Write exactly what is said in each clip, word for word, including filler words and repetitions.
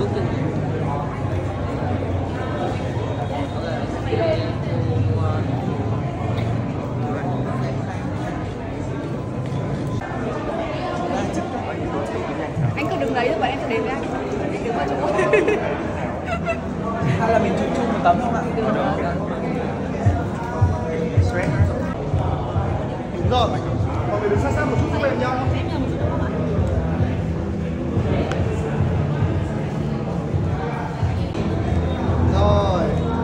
cooking. Anh cứ đứng đấy rồi, bọn em sẽ đến với anh. Anh đứng vào chỗ. Hay là mình chung chung một tấm không ạ? Đúng rồi. Mọi người đứng sát sát một chút giúp em nhau. Rồi.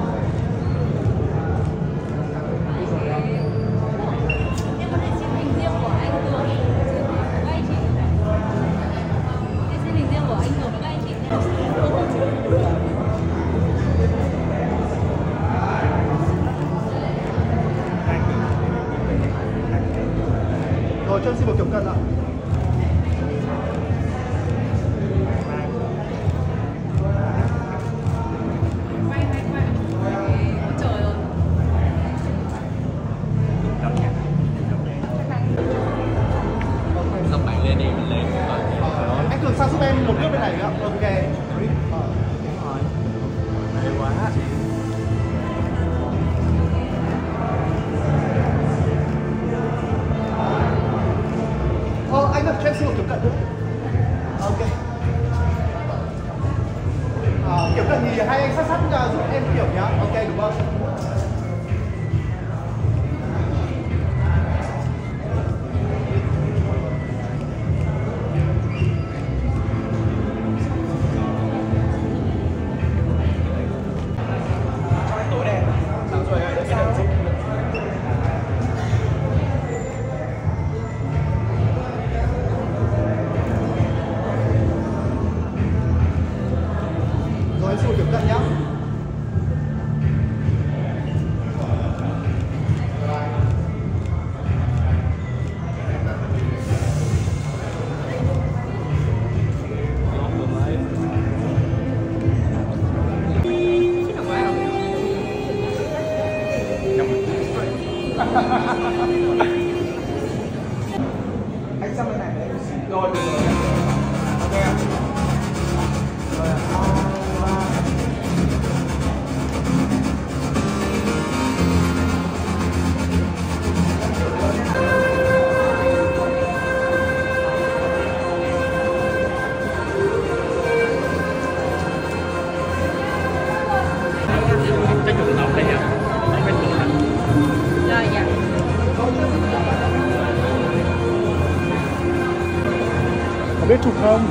Em có thể xin hình riêng của anh Cường và anh chị. Em xin hình riêng của anh Cường và anh chị nhé. Rồi cho em xin một kiểu cân ạ. Quay, quay, quay. Ôi trời ơi. Xong bạn lên đi, mình lên. Anh Cường sang giúp em một nước bên này nữa. Ok. Hay quá. Ờ, anh ơi, cho em xin một kiểu cận nữa. Ok. À, kiểu cận thì hai anh sát sát uh, giúp em kiểu nhá. Ok, đúng không? Tối đèn. Sáng rồi đây, sao? Rồi em xin một kiểu cận nhá. Anh sang bên này. Rồi, được rồi. Ok ạ. Rồi ạ. Cái chuột tộc đây hả? Cái chuột hả? Rồi, dạ. Có biết chụp không?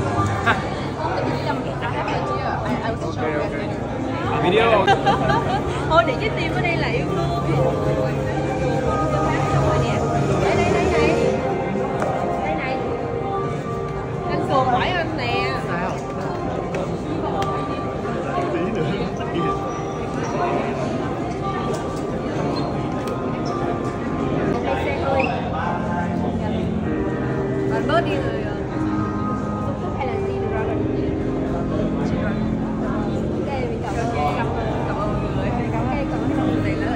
Video. Thôi để trái tim ở đây là yêu thương. Đây đây đây này. Đây này. Anh Cường hỏi anh nè. Tí nữa, rất kỹ. Đây xe thôi. Bạn bớt đi rồi. Xúc xúc hay là gì được ra rồi. Ok, mình cảm ơn. Cảm ơn mọi người. Cảm ơn. Cảm ơn mọi người lớn.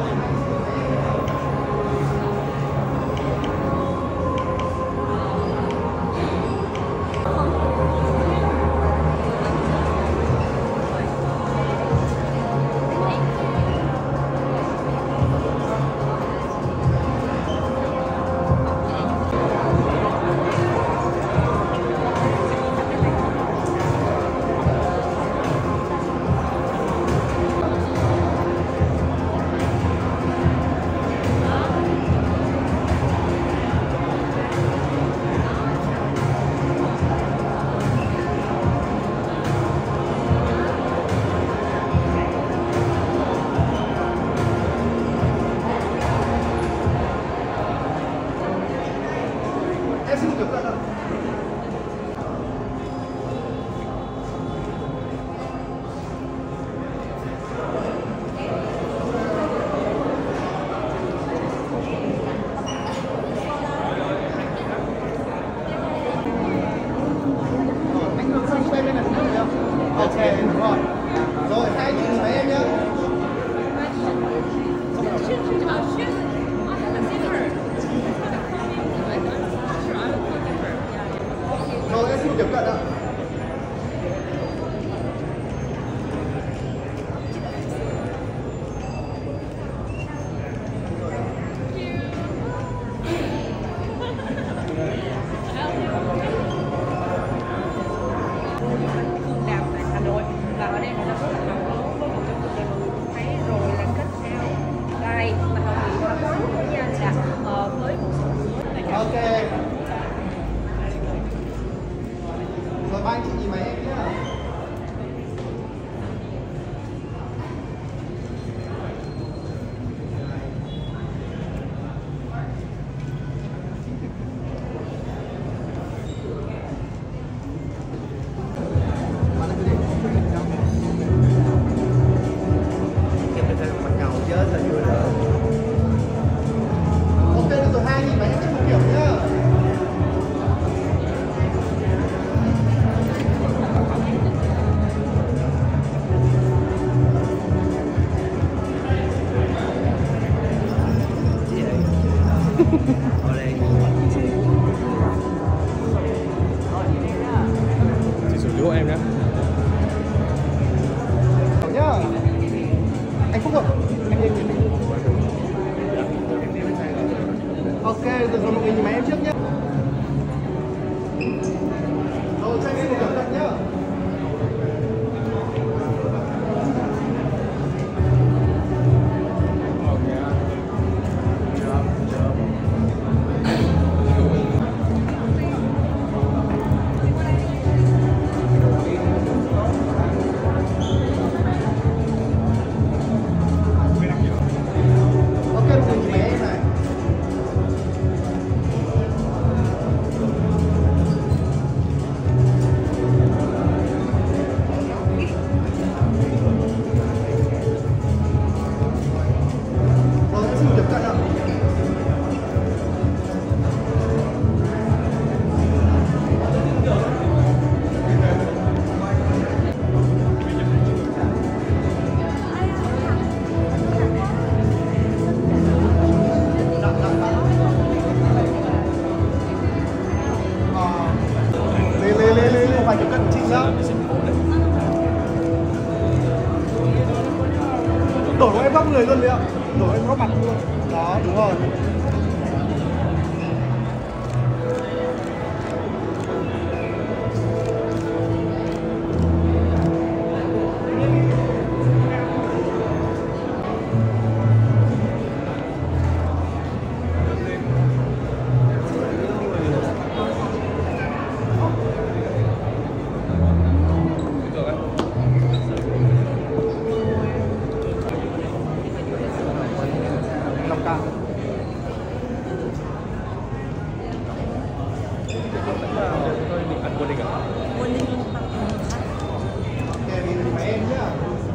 Em xin được cận ạ. Anh hướng sang giúp em bên này được không? Ok, đúng rồi. Rồi, hai anh chị nhìn thấy em nhá. Rồi, em xin tiếp cận ạ. Đàm tại Hà Nội và ở đây nó rất là nóng với một trong những điều thấy rồi là kết sao gai mà họ bị quá quá của nha là ờ, với một số Ok. Rồi ba anh chị nhìn máy em nhá. Ok, được rồi, hai nhìn máy em chụp kiểu nhá. Chị xử lý hộ em nhé. Kiểu nhá. Anh Phúc ơi, anh lên nhìn mình. Ok, được rồi, mọi người nhìn máy em trước nhé. Rồi, cho anh xin một cẩn thận nhá. Ok, mọi người nhìn máy em này. Rồi, em xin tiếp cận ạ. Lên lên lên lên phải tiếp cận chị nhá. Đổi của em góc người luôn đấy ạ. Đổi em góc mặt luôn. Đó, đúng rồi. Năm k. Tôi định ăn quân định à? Để nhìn máy em nhá.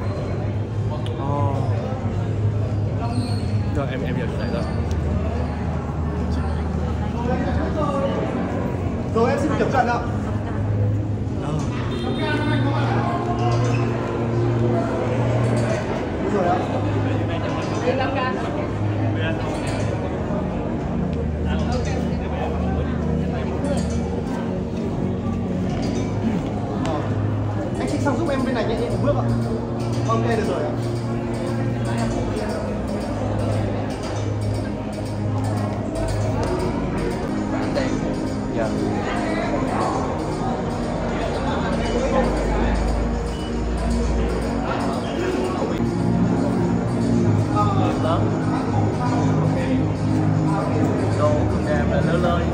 Rồi em em hiểu như này rồi. Rồi em xin tiếp cận ạ. Đúng rồi ạ. bước ạ. Ok được rồi ạ. Dạ. Lớn đồ con em là lớn lớn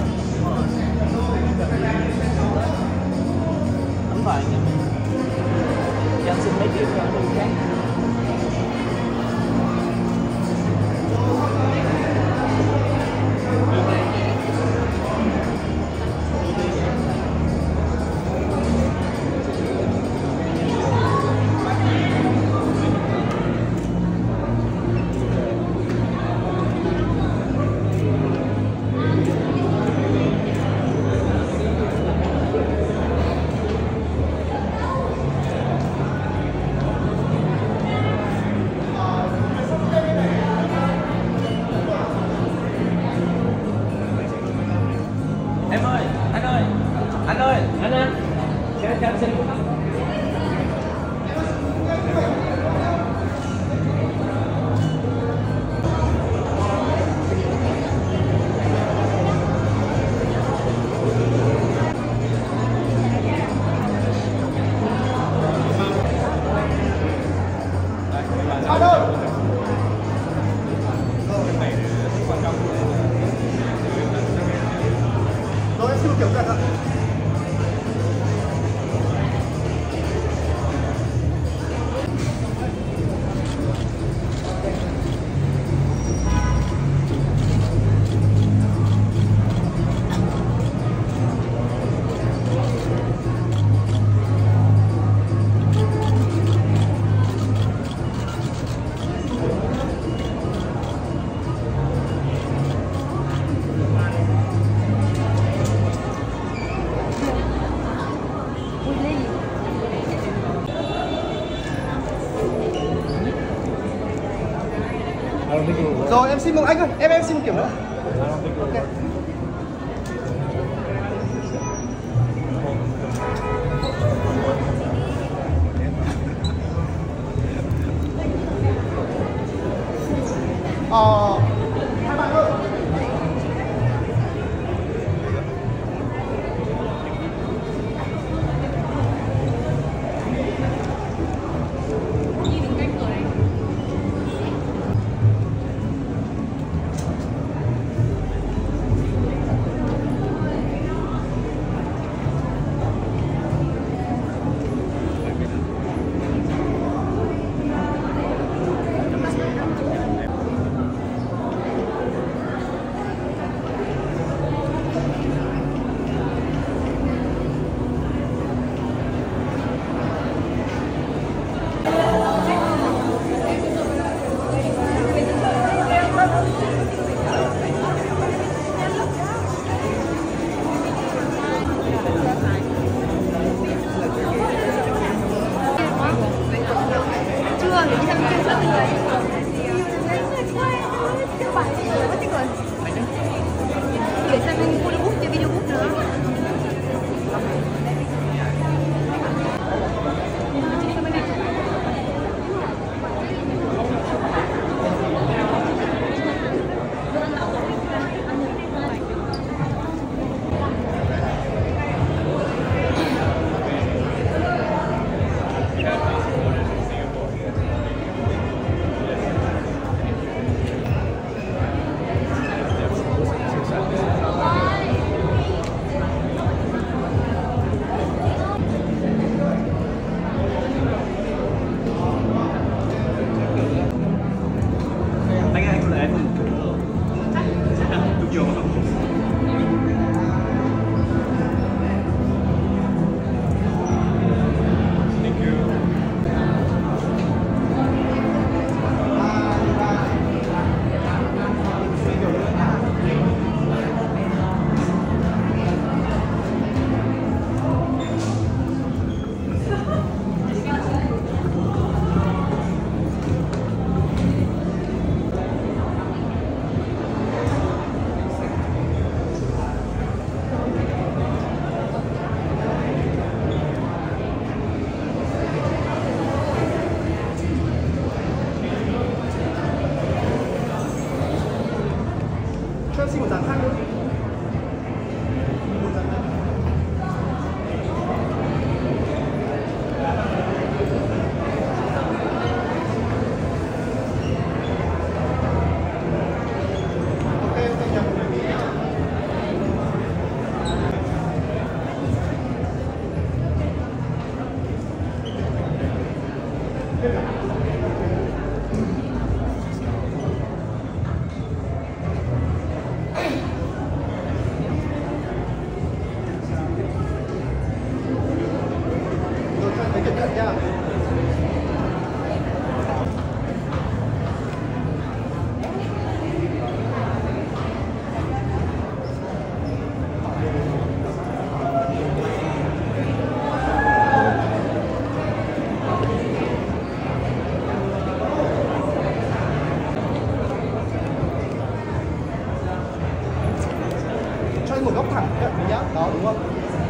Đúng vậy. Em xin mấy triệu cho người khác. em ơi anh ơi anh ơi anh anh cho cho em xin Anh ơi. Rồi em xin một kiểu cận ạ. I don't think it will work. Rồi em xin một anh ơi, em em xin một kiểu nữa. I don't think it will work. Ờ, hai bạn ơi. Nhìn cách rồi đấy. thẳng cận với nhá, đó đúng không?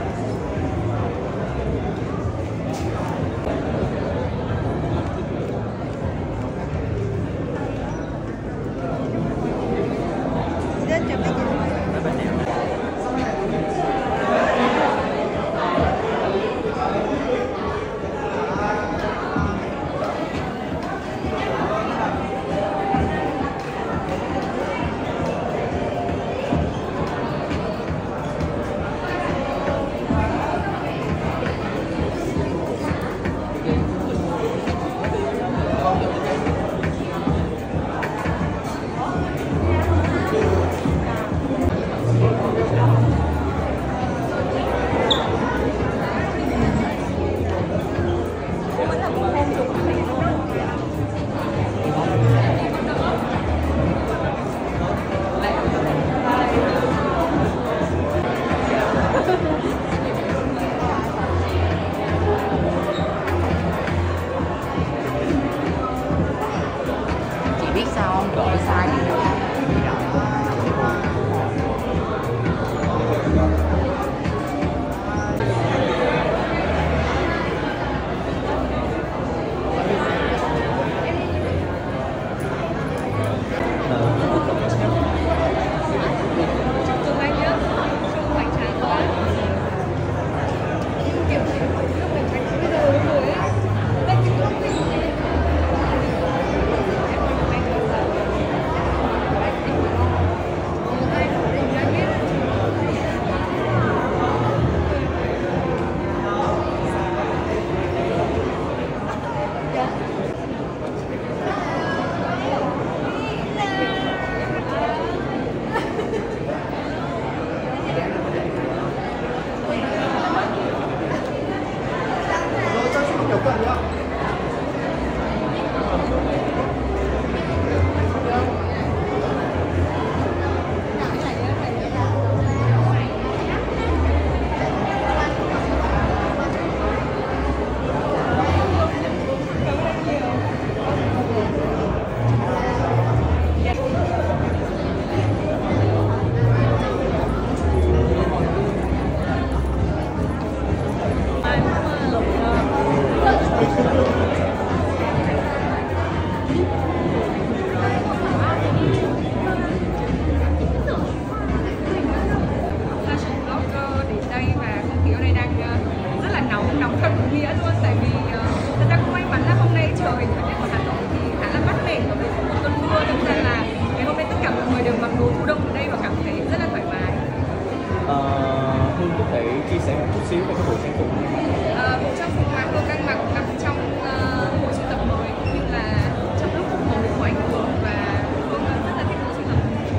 chia sẻ một chút xíu về cái bộ trang phục này. À, bộ trang phục mà Hương đang mặc nằm trong uh, bộ sưu tập mới, cũng như là trong lúc phục hồi của anh Cường, và Hương rất là thích bộ sưu tập.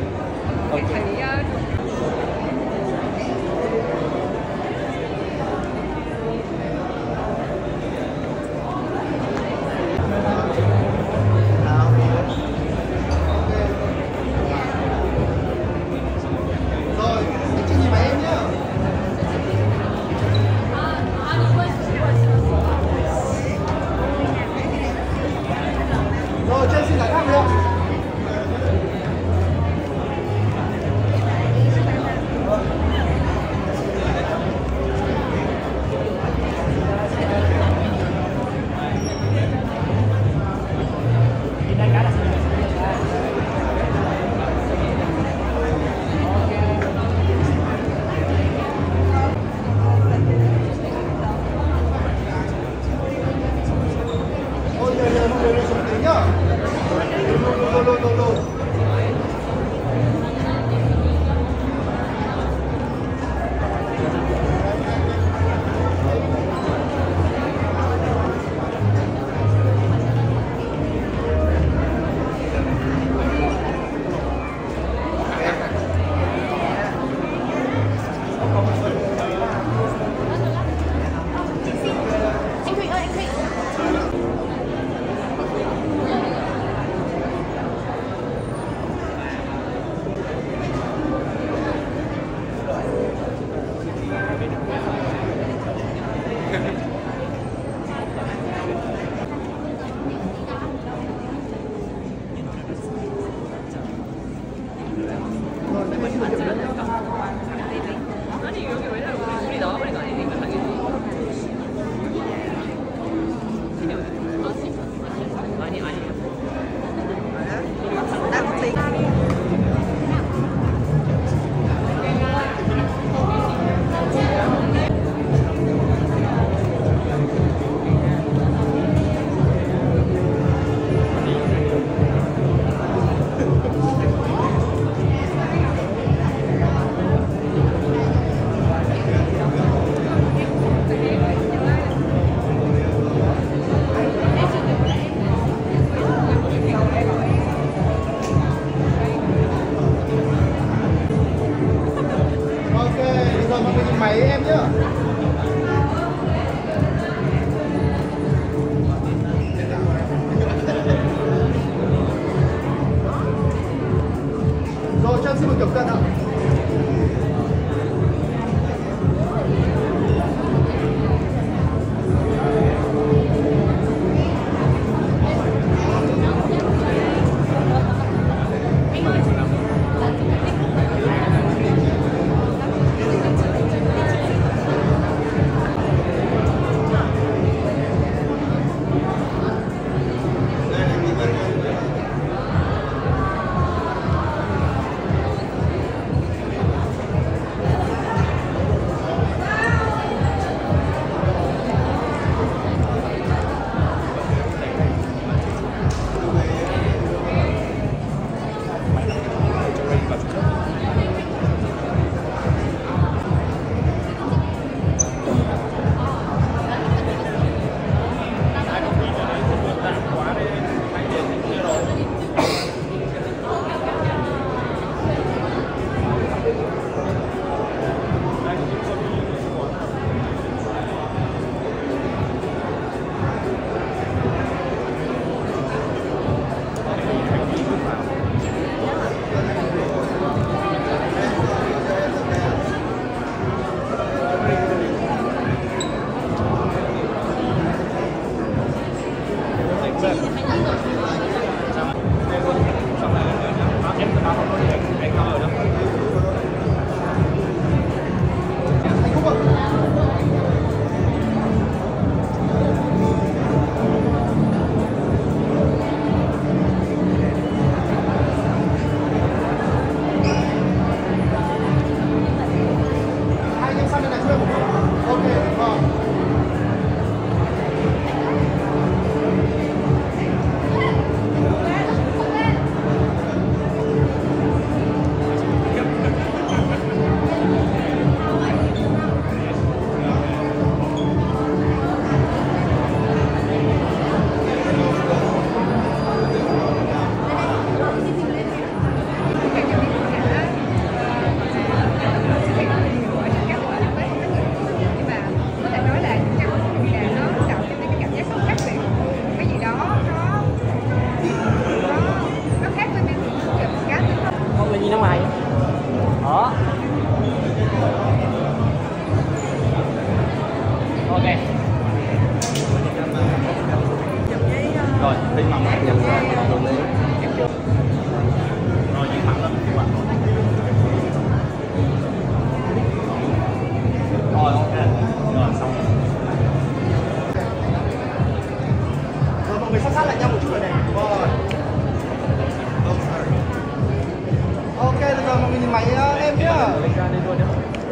Okay. Thấy uh, Rồi, máy em nhá. Rồi cho em xin một kiểu cân ạ. Rồi, đi mặn mắt nhận rồi, rồi lấy. Rồi, dính mặn lên các bạn. Rồi, ok. Rồi, xong. Rồi, mọi người sát sát lại nhau một chút rồi này. Rồi. Ok, được rồi, mọi người nhìn máy uh, em nhá. Lên ca đi luôn nhá.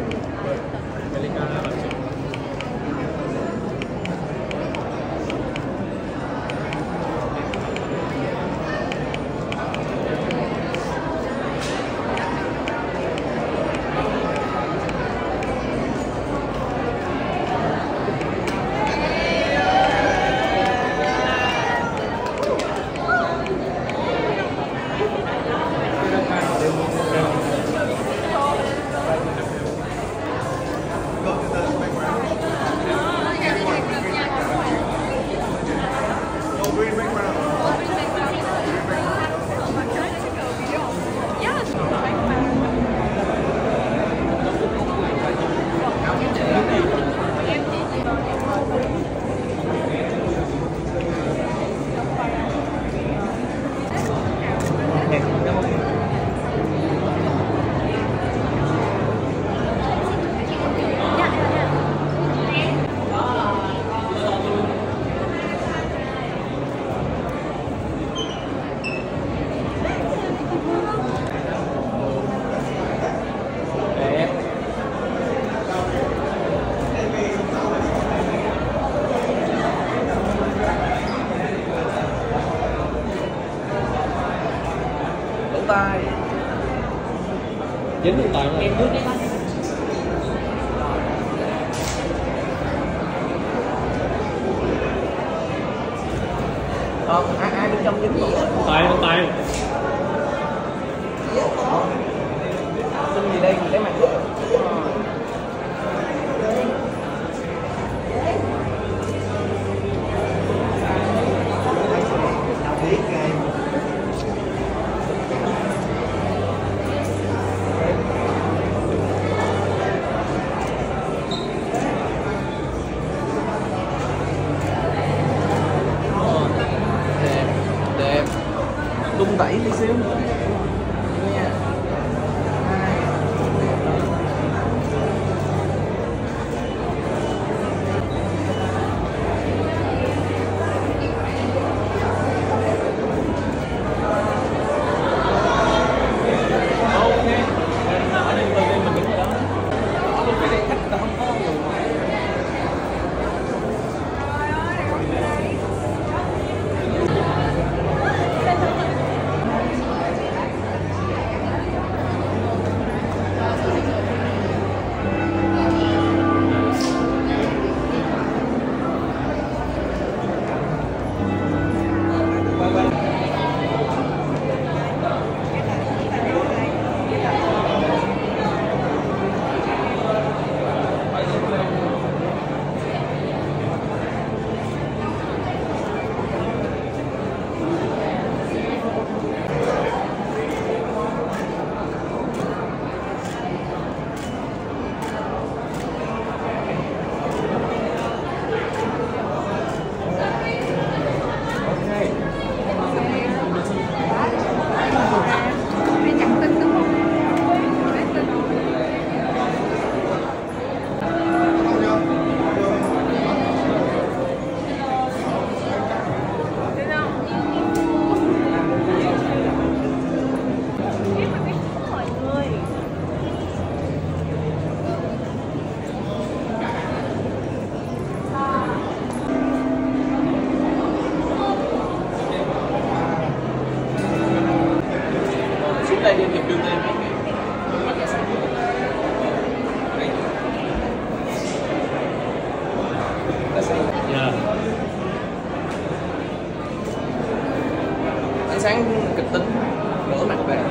Tay dính điện thoại em trước đi. Ờ, ai ai bên trong dính gì á? Tay con tay. Xin gì đây? Để màn trước. đây đi chụp đường lên. Yeah. Ánh sáng kịch tính đổ mặt về.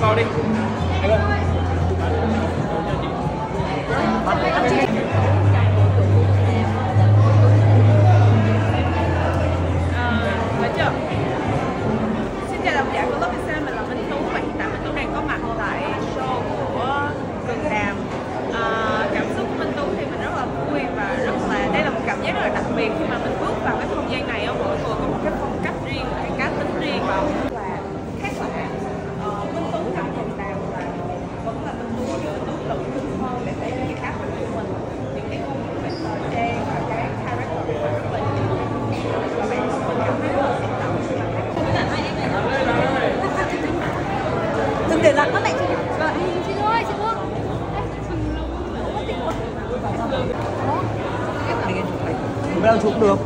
vào đi. Anh ơi. Được chưa? Xin chào độc giả của Love Pizza, mình là Minh Tú và hiện tại Minh Tú đang có mặt tại show của Cường Đàm. À, cảm xúc của Minh Tú thì mình rất là vui và rất là đây là một cảm giác rất là đặc biệt khi mà mình bước vào cái không gian này. Mỗi người có một cái phong cách riêng, một cái cá tính riêng và là khác lạ. Ờ, Minh Tú trong Cường Đàm là vẫn là Minh Tú giữ tốc độ hơn để thể hiện cái cá tính của mình, những cái ngôn ngữ về thời trang và cái character của mình rất là nhiều. Và bạn mình cảm thấy rất là xúc động khi mà bạn đừng để lặng các mẹ chị. Vâng, chị ơi, chị ơi. Mình đang chụp được.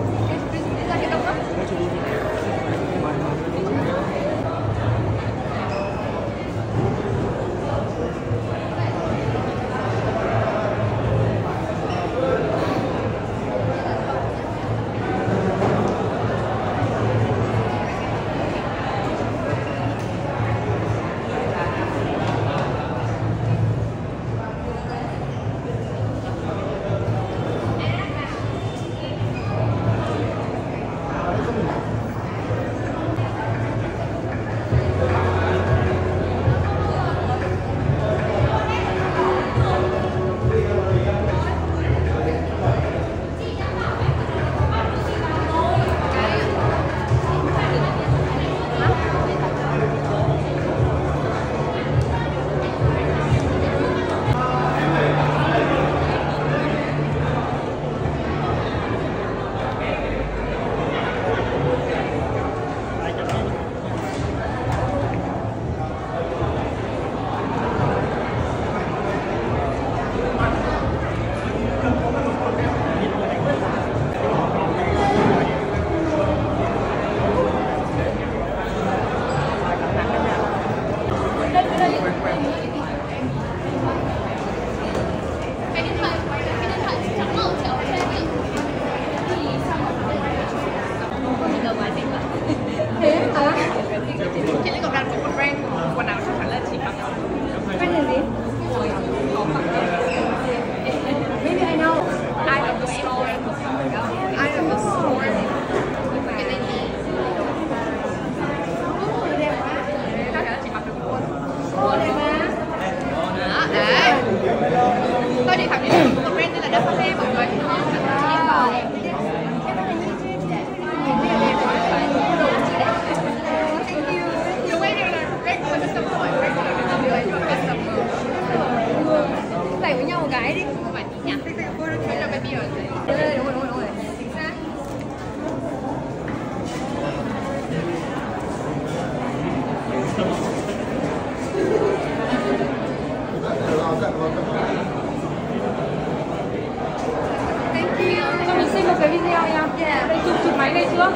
Chị Lý Ngọc Đan có một brand quần áo chắc chắn là chỉ mặc Brand là gì? Maybe I know. I love the store. I love the store. Cái này thì chắc chắn là chỉ mặc được một Ô, đẹp mà. đó, đấy. Tôi đi khảo nghiệm một brand tên là Dafne mọi người. Wow. Em đang là như chưa đẹp. Nhìn bây giờ đẹp quá. Thank you. Đúng ấy đều là brand của customer mọi người. Brand của customer. Đẩy với nhau một cái đi. Không phải tí nhặt. Cô đã thấy là baby ở đây. Đúng rồi, đúng rồi, đúng rồi. Chính xác. Thank you. Cho mình xin một cái video nha. Yeah. Đây chụp chụp máy này chưa?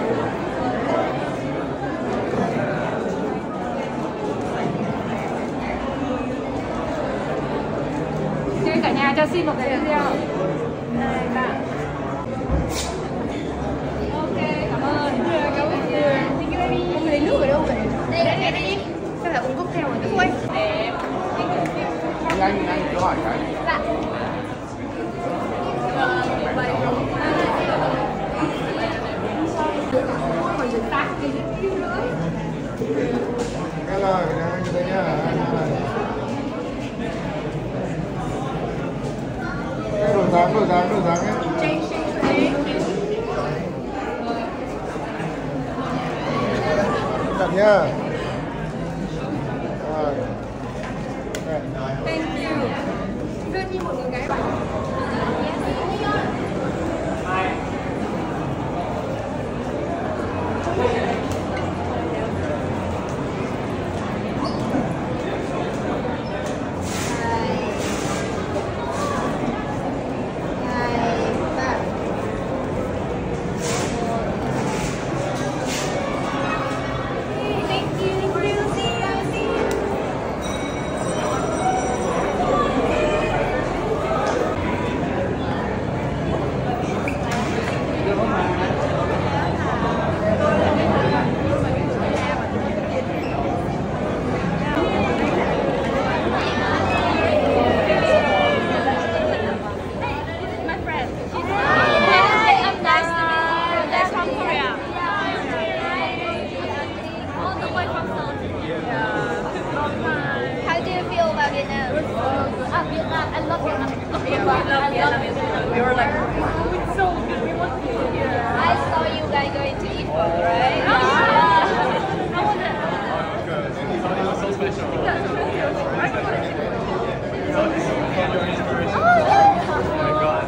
Xin cả nhà cho xin một cái video. Đây bạn. Ok, cảm ơn. Cảm ơn nhiều. Thank you baby. Không lấy nước ở đâu vậy? Đây, đây, đây, đây. Chắc là uống cocktail rồi đấy. Ui. Đẹp. Anh anh cứ hỏi cái. Dạ. Còn dựng tắt cái gì nữa. Cái lời này đây nhá. Cái đồ dáng, đồ dáng, đồ dáng ấy. Change, change, change. Chặt nhá. Rồi. Đây. Thank you. Đưa đi một cái bạn. Thank Yeah, we love Vietnamese. We were like, oh, it's so good. We want to eat here. I saw you guys going to eat pho, right? Oh, yeah. How was it? So special. I want to eat it. Oh my god.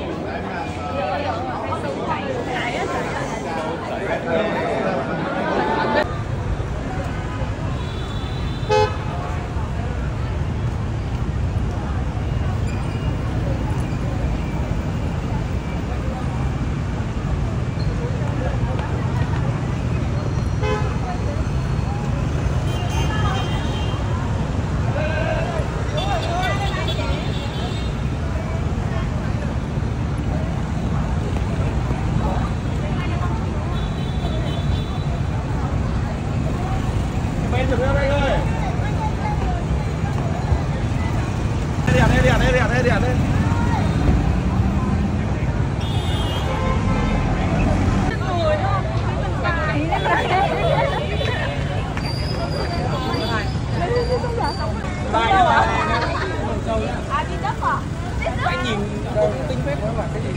Bên chụp ra đây ơi. Đây đẹp, đây đẹp, đây đẹp, đây đẹp, đây. Anh nhìn tinh phép nó là cái gì?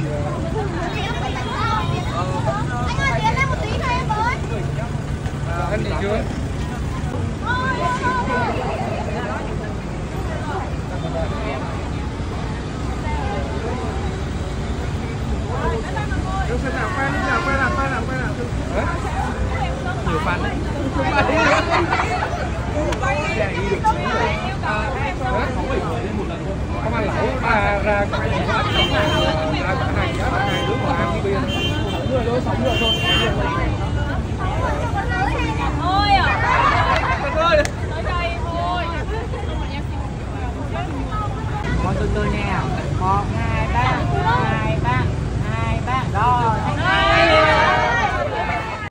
Anh ơi, tiến lên một tí thôi em ơi. Anh nhìn chưa? Đâu sẽ nào quay nào quay nào quay nào quay nào. Nhiều fan đấy. Không ăn lẩu ra ra cái này ra cái này giá là hai đứa mà ăn bia nữa thôi sống nữa thôi. Ôi à. Ơi. Tới đây thôi. Con từ từ nha. Một hai